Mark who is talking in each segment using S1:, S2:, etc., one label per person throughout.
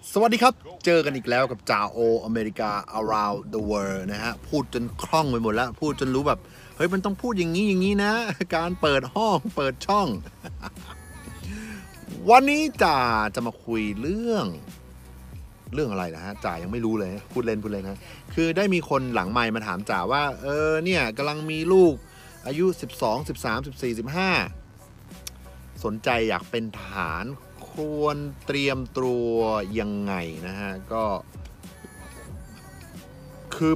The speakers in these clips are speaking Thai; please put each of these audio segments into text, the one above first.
S1: สวัสดีครับเจอกันอีกแล้วกับจ่าโออเมริกา around the world นะฮะพูดจนคล่องไปหมดแล้วพูดจนรู้แบบเฮ้ยมันต้องพูดอย่างนี้อย่างนี้นะการเปิดห้องเปิดช่อง วันนี้จ่าจะมาคุยเรื่องอะไรนะฮะจ่ายังไม่รู้เลยพูดเล่นนะคือได้มีคนหลังไมค์มาถามจ่าว่าเนี่ยกำลังมีลูกอายุ12 13 14 15สนใจอยากเป็นทหารควรเตรียมตัวยังไงนะฮะก็คือ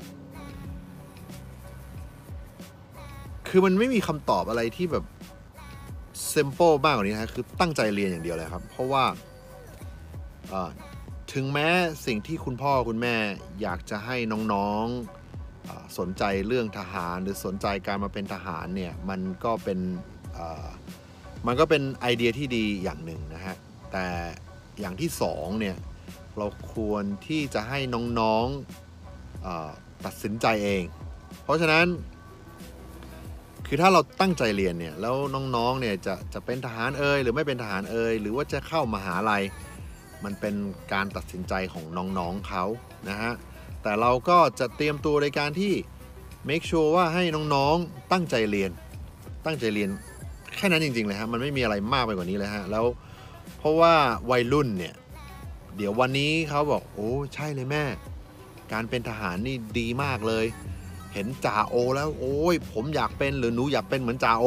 S1: มันไม่มีคำตอบอะไรที่แบบ simple มากกว่านี้นะคือตั้งใจเรียนอย่างเดียวเลยครับเพราะว่าถึงแม้สิ่งที่คุณพ่อคุณแม่อยากจะให้น้องๆสนใจเรื่องทหารหรือสนใจการมาเป็นทหารเนี่ยมันก็เป็นไอเดียที่ดีอย่างหนึ่งนะฮะแต่อย่างที่สองเนี่ยเราควรที่จะให้น้องๆตัดสินใจเองเพราะฉะนั้นคือถ้าเราตั้งใจเรียนเนี่ยแล้วน้องๆเนี่ยจะเป็นทหารหรือไม่เป็นทหารหรือว่าจะเข้ามหาลัยมันเป็นการตัดสินใจของน้องๆเขานะฮะแต่เราก็จะเตรียมตัวในการที่ make sure ว่าให้น้องๆตั้งใจเรียนแค่นั้นจริงๆเลยฮะมันไม่มีอะไรมากไปกว่านี้เลยฮะแล้วเพราะว่าวัยรุ่นเนี่ยเดี๋ยววันนี้เขาบอกโอ้ใช่เลยแม่การเป็นทหารนี่ดีมากเลยเห็นจ่าโอแล้วโอ้ยผมอยากเป็นหรือหนูอยากเป็นเหมือนจ่าโอ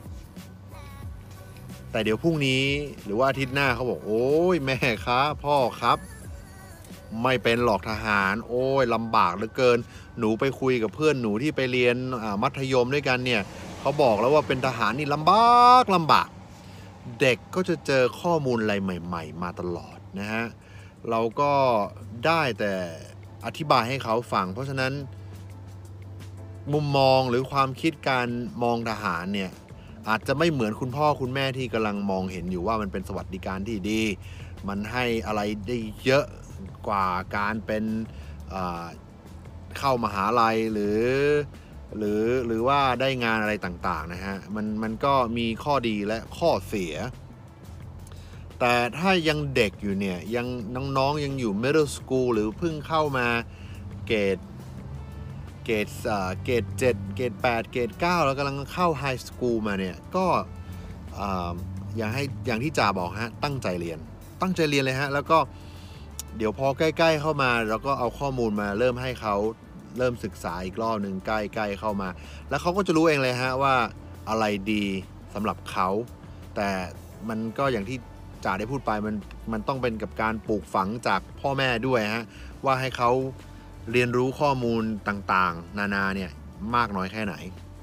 S1: แต่เดี๋ยวพรุ่งนี้หรือว่าอาทิตย์หน้าเขาบอกโอ้ยแม่ครับพ่อครับไม่เป็นหรอกทหารโอ้ยลำบากเหลือเกินหนูไปคุยกับเพื่อนหนูที่ไปเรียนมัธยมด้วยกันเนี่ยเขาบอกแล้วว่าเป็นทหารนี่ลำบากเด็กก็จะเจอข้อมูลอะไรใหม่ๆมาตลอดนะฮะเราก็ได้แต่อธิบายให้เขาฟังเพราะฉะนั้นมุมมองหรือความคิดการมองทหารเนี่ยอาจจะไม่เหมือนคุณพ่อคุณแม่ที่กำลังมองเห็นอยู่ว่ามันเป็นสวัสดิการที่ดีมันให้อะไรได้เยอะกว่าการเป็นเข้ามหาลัยหรือว่าได้งานอะไรต่างๆนะฮะมันก็มีข้อดีและข้อเสียแต่ถ้ายังเด็กอยู่เนี่ยยังน้องๆยังอยู่ middle school หรือเพิ่งเข้ามาเกรด7เกรด8เกรด9แล้วกำลังเข้าไฮสคูลมาเนี่ยก็อย่างที่จ่าบอกฮะตั้งใจเรียนเลยฮะแล้วก็เดี๋ยวพอใกล้ๆเข้ามาเราก็เอาข้อมูลมาเริ่มให้เขาเริ่มศึกษาอีกรอบหนึ่งใกล้ๆเข้ามาแล้วเขาก็จะรู้เองเลยฮะว่าอะไรดีสำหรับเขาแต่มันก็อย่างที่จ่าได้พูดไปมันต้องเป็นกับการปลูกฝังจากพ่อแม่ด้วยฮะว่าให้เขาเรียนรู้ข้อมูลต่างๆนานาเนี่ยมากน้อยแค่ไหน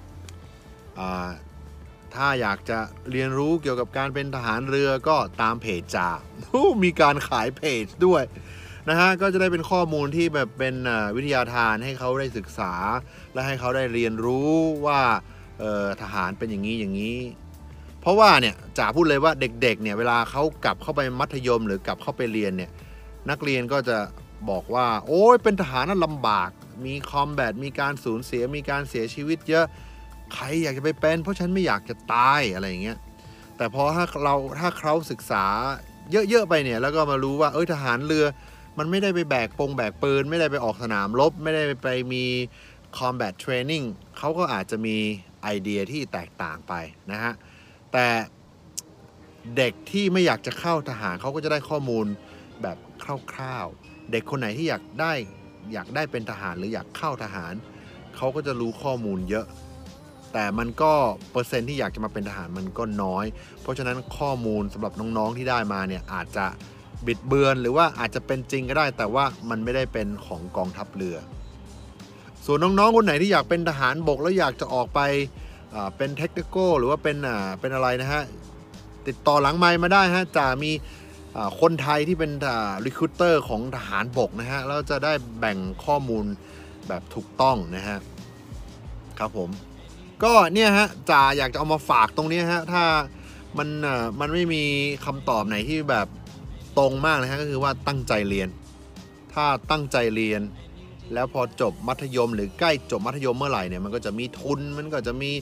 S1: ถ้าอยากจะเรียนรู้เกี่ยวกับการเป็นทหารเรือก็ตามเพจจ่ามีการขายเพจด้วยนะฮะก็จะได้เป็นข้อมูลที่แบบเป็นวิทยาทานให้เขาได้ศึกษาและให้เขาได้เรียนรู้ว่าทหารเป็นอย่างนี้เพราะว่าเนี่ยจ่าพูดเลยว่าเด็กๆเนี่ยเวลาเขากลับเข้าไปมัธยมหรือกลับเข้าไปเรียนเนี่ยนักเรียนก็จะบอกว่าโอ้ยเป็นทหารน่ะลำบากมีคอมแบทมีการสูญเสียมีการเสียชีวิตเยอะใครอยากจะไปเป็นเพราะฉันไม่อยากจะตายอะไรอย่างเงี้ยแต่พอถ้าเขาศึกษาเยอะๆไปเนี่ยแล้วก็มารู้ว่าทหารเรือมันไม่ได้ไปแบกปืนไม่ได้ไปออกสนามรบไม่ได้ไปมี combat training เขาก็อาจจะมีไอเดียที่แตกต่างไปนะฮะแต่เด็กที่ไม่อยากจะเข้าทหารเขาก็จะได้ข้อมูลแบบคร่าวๆเด็กคนไหนที่อยากได้เป็นทหารหรืออยากเข้าทหารเขาก็จะรู้ข้อมูลเยอะแต่มันก็เปอร์เซ็นต์ที่อยากจะมาเป็นทหารมันก็น้อยเพราะฉะนั้นข้อมูลสำหรับน้องๆที่ได้มาเนี่ยอาจจะบิดเบือนหรือว่าอาจจะเป็นจริงก็ได้แต่ว่ามันไม่ได้เป็นของกองทัพเรือส่วนน้องๆคนไหนที่อยากเป็นทหารบกแล้วอยากจะออกไปเป็นเทคนิคอลหรือว่าเป็นอะไรนะฮะติดต่อหลังไมค์มาได้ฮะจะมีคนไทยที่เป็นrecruiter ของทหารบกนะฮะแล้วจะได้แบ่งข้อมูลแบบถูกต้องนะฮะครับผมก็เนี่ยฮะจ่าอยากจะเอามาฝากตรงนี้ฮะถ้ามันไม่มีคำตอบไหนที่แบบตรงมากนะฮะก็คือว่าตั้งใจเรียนถ้าตั้งใจเรียนแล้วพอจบมัธยมหรือใกล้จบมัธยมเมื่อไหร่เนี่ยมันก็จะมีทุนมันก็จะมี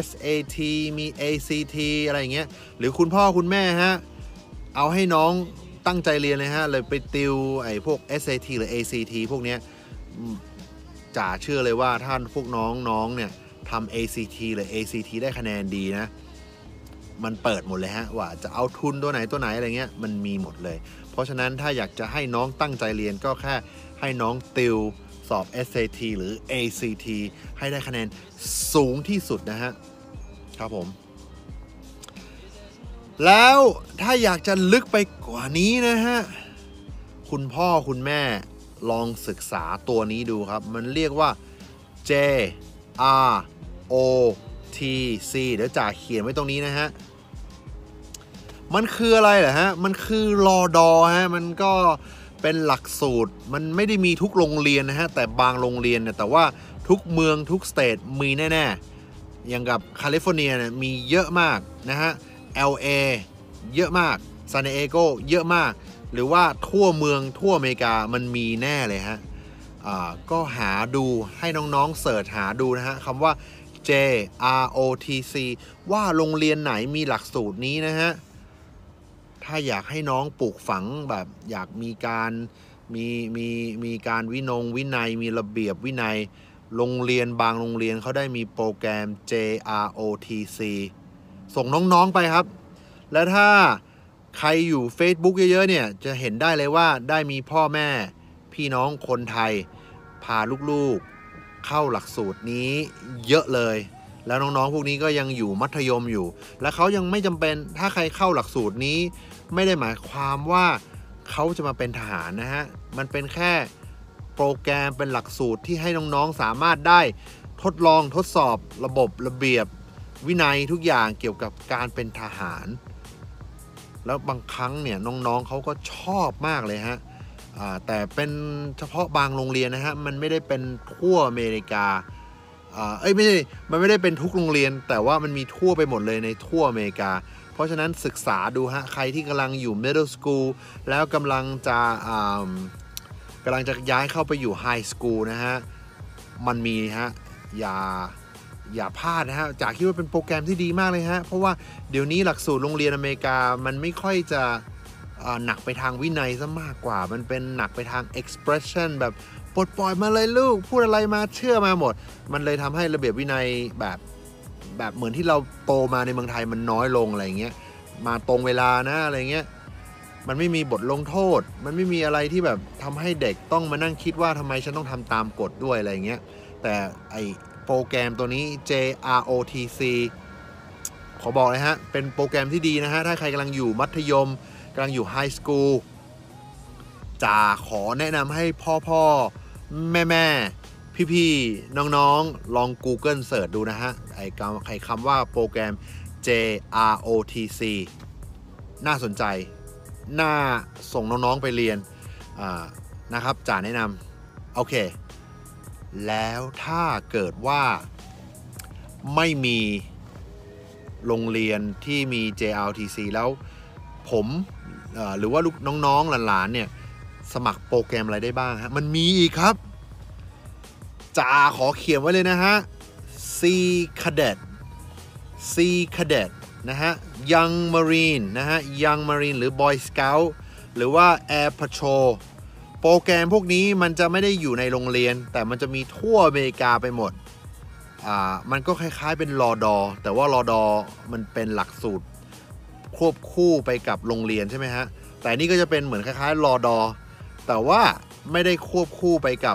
S1: SAT มี ACT อะไรอย่างเงี้ยหรือคุณพ่อคุณแม่ฮะเอาให้น้องตั้งใจเรียนเลยฮะเลยไปติวไอ้พวก SAT หรือ ACT พวกเนี้ยจ๋าเชื่อเลยว่าท่านพวกน้องเนี่ยทำ ACT หรือ ACT ได้คะแนนดีนะมันเปิดหมดเลยฮะว่าจะเอาทุนตัวไหนอะไรเงี้ยมันมีหมดเลยเพราะฉะนั้นถ้าอยากจะให้น้องตั้งใจเรียนก็แค่ให้น้องติวสอบ SAT หรือ ACT ให้ได้คะแนนสูงที่สุดนะฮะครับผมแล้วถ้าอยากจะลึกไปกว่านี้นะฮะคุณพ่อคุณแม่ลองศึกษาตัวนี้ดูครับมันเรียกว่า JROTC เดี๋ยวจ่าเขียนไว้ตรงนี้นะฮะมันคืออะไรเหรอฮะมันคือรอดอฮะมันก็เป็นหลักสูตรมันไม่ได้มีทุกโรงเรียนนะฮะแต่บางโรงเรียนเนี่ยแต่ว่าทุกเมืองทุกสเตทมีแน่ๆอย่างกับแคลิฟอร์เนียเนี่ยมีเยอะมากนะฮะ LA เยอะมากซานดิเอโกเยอะมากหรือว่าทั่วเมืองทั่วอเมริกามันมีแน่เลยฮะก็หาดูให้น้องๆเสิร์ชหาดูนะฮะคำว่า JROTC ว่าโรงเรียนไหนมีหลักสูตรนี้นะฮะถ้าอยากให้น้องปลูกฝังแบบอยากมีการมีการวินัยมีระเบียบวินัยโรงเรียนบางโรงเรียนเขาได้มีโปรแกรม JROTC ส่งน้องๆไปครับและถ้าใครอยู่ Facebook เยอะๆเนี่ยจะเห็นได้เลยว่าได้มีพ่อแม่พี่น้องคนไทยพาลูกๆเข้าหลักสูตรนี้เยอะเลยแล้วน้องๆพวกนี้ก็ยังอยู่มัธยมอยู่และเขายังไม่จำเป็นถ้าใครเข้าหลักสูตรนี้ไม่ได้หมายความว่าเขาจะมาเป็นทหารนะฮะมันเป็นแค่โปรแกรมเป็นหลักสูตรที่ให้น้องๆสามารถได้ทดลองทดสอบระบบระเบียบวินัยทุกอย่างเกี่ยวกับการเป็นทหารแล้วบางครั้งเนี่ยน้องๆเขาก็ชอบมากเลยฮะแต่เป็นเฉพาะบางโรงเรียนนะฮะมันไม่ได้เป็นทั่วอเมริกาไม่ใช่มันไม่ได้เป็นทุกโรงเรียนแต่ว่ามันมีทั่วไปหมดเลยในทั่วอเมริกาเพราะฉะนั้นศึกษาดูฮะใครที่กำลังอยู่ middle school แล้วกำลังจะย้ายเข้าไปอยู่ high school นะฮะมันมีฮะอย่าพลาดนะฮะจากคิดว่าเป็นโปรแกรมที่ดีมากเลยฮะเพราะว่าเดี๋ยวนี้หลักสูตรโรงเรียนอเมริกามันไม่ค่อยจะหนักไปทางวินัยซะมากกว่ามันเป็นหนักไปทาง expression แบบปลดปล่อยมาเลยลูกพูดอะไรมาเชื่อมาหมดมันเลยทำให้ระเบียบวินัยแบบเหมือนที่เราโตมาในเมืองไทยมันน้อยลงอะไรเงี้ยมาตรงเวลานะอะไรเงี้ยมันไม่มีบทลงโทษมันไม่มีอะไรที่แบบทำให้เด็กต้องมานั่งคิดว่าทำไมฉันต้องทำตามกฎด้วยอะไรเงี้ยแต่ไอโปรแกรมตัวนี้ JROTC ขอบอกเลยฮะเป็นโปรแกรมที่ดีนะฮะถ้าใครกำลังอยู่มัธยมกำลังอยู่ไฮสคูลจะขอแนะนำให้พ่อแม่พี่น้องลอง Google เสิร์ชดูนะฮะไอ้คำว่าโปรแกรม JROTC น่าสนใจน่าส่งน้องๆไปเรียนนะครับจ่าแนะนำโอเคแล้วถ้าเกิดว่าไม่มีโรงเรียนที่มี JROTC แล้วผมหรือว่าลูกน้องๆหลานๆเนี่ยสมัครโปรแกรมอะไรได้บ้างฮะมันมีอีกครับจ่าขอเขียนไว้เลยนะฮะ C Cadet นะฮะ Young Marine นะฮะ Young Marine หรือ Boy Scout หรือว่า Air Patrol โปรแกรมพวกนี้มันจะไม่ได้อยู่ในโรงเรียนแต่มันจะมีทั่วอเมริกาไปหมดมันก็คล้ายๆเป็นรอดอแต่ว่ารอดอมันเป็นหลักสูตรควบคู่ไปกับโรงเรียนใช่ไหมฮะแต่นี่ก็จะเป็นเหมือนคล้ายๆรอดอแต่ว่าไม่ได้ควบคู่ไปกับ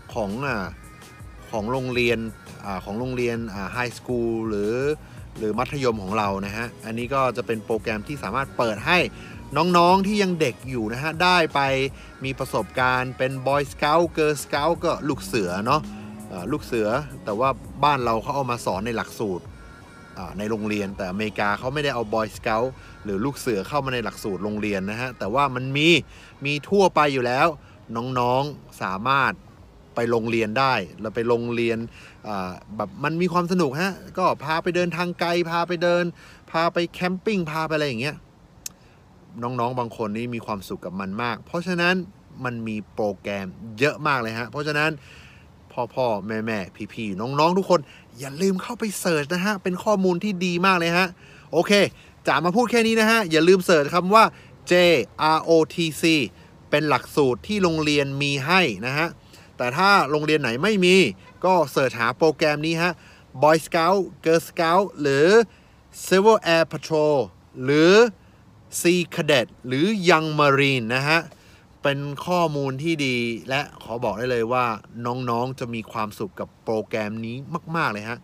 S1: ของโรงเรียนไฮสคูลหรือมัธยมของเรานะฮะอันนี้ก็จะเป็นโปรแกรมที่สามารถเปิดให้น้องๆที่ยังเด็กอยู่นะฮะได้ไปมีประสบการณ์เป็น Boy Scout Girl Scout ก็ลูกเสือเนาะลูกเสือแต่ว่าบ้านเราเขาเอามาสอนในหลักสูตรในโรงเรียนแต่อเมริกาเขาไม่ได้เอา Boy Scout หรือลูกเสือเข้ามาในหลักสูตรโรงเรียนนะฮะแต่ว่ามันมีทั่วไปอยู่แล้วน้องๆสามารถไปโรงเรียนได้เราไปโรงเรียนแบบมันมีความสนุกฮะก็พาไปเดินทางไกลพาไปแคมปิ้งพาไปอะไรอย่างเงี้ยน้องๆบางคนนี่มีความสุขกับมันมากเพราะฉะนั้นมันมีโปรแกรมเยอะมากเลยฮะเพราะฉะนั้นพ่อแม่พี่น้องๆทุกคนอย่าลืมเข้าไปเสิร์ชนะฮะเป็นข้อมูลที่ดีมากเลยฮะโอเคจ๋ามาพูดแค่นี้นะฮะอย่าลืมเสิร์ชคำว่า JROTC เป็นหลักสูตรที่โรงเรียนมีให้นะฮะแต่ถ้าโรงเรียนไหนไม่มีก็เสิร์ชหาโปรแกรมนี้ฮะ Boy Scout Girl Scout หรือ Civil Air Patrol หรือ Sea Cadet หรือ Young Marine นะฮะเป็นข้อมูลที่ดีและขอบอกได้เลยว่าน้องๆจะมีความสุขกับโปรแกรมนี้มากๆเลยฮะ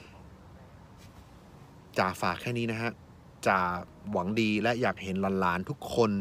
S1: จ่าฝากแค่นี้นะฮะจ่าหวังดีและอยากเห็นหลานๆทุกคน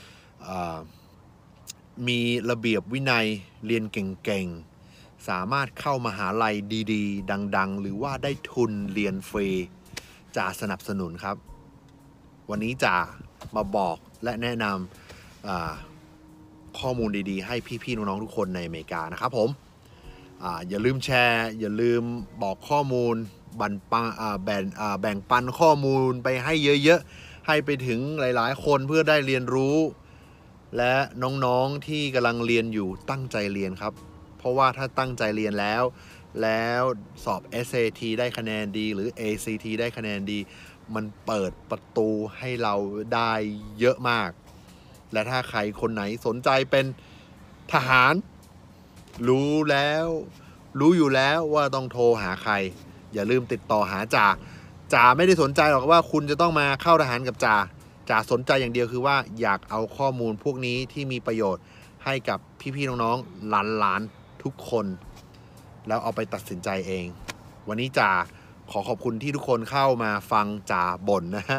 S1: มีระเบียบวินัยเรียนเก่งๆสามารถเข้ามหาลัยดีๆดังๆหรือว่าได้ทุนเรียนฟรีจ่าสนับสนุนครับวันนี้จ่ามาบอกและแนะนำข้อมูลดีๆให้พี่ๆน้องๆทุกคนในอเมริกานะครับผมอย่าลืมแชร์อย่าลืมบอกข้อมูลแบ่งปันข้อมูลไปให้เยอะๆให้ไปถึงหลายๆคนเพื่อได้เรียนรู้และน้องๆที่กำลังเรียนอยู่ตั้งใจเรียนครับเพราะว่าถ้าตั้งใจเรียนแล้วสอบ SAT ได้คะแนนดีหรือ ACT ได้คะแนนดีมันเปิดประตูให้เราได้เยอะมากและถ้าใครคนไหนสนใจเป็นทหารรู้อยู่แล้วว่าต้องโทรหาใครอย่าลืมติดต่อหาจ่าไม่ได้สนใจหรอกว่าคุณจะต้องมาเข้าทหารกับจ่าสนใจอย่างเดียวคือว่าอยากเอาข้อมูลพวกนี้ที่มีประโยชน์ให้กับพี่ๆน้องๆหลานๆทุกคนแล้วเอาไปตัดสินใจเองวันนี้จ่าขอขอบคุณที่ทุกคนเข้ามาฟังจ่าบ่นนะฮะ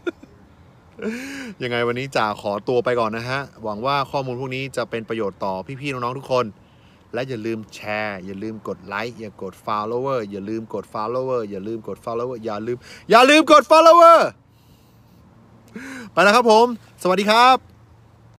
S1: ยังไงวันนี้จ่าขอตัวไปก่อนนะฮะหวังว่าข้อมูลพวกนี้จะเป็นประโยชน์ต่อพี่ๆน้องๆทุกคนและอย่าลืมแชร์อย่าลืมกดไลค์อย่ากด follower อย่าลืมกด follower อย่าลืมกด follower อย่าลืมกด follower ไปแล้วครับผมสวัสดีครับ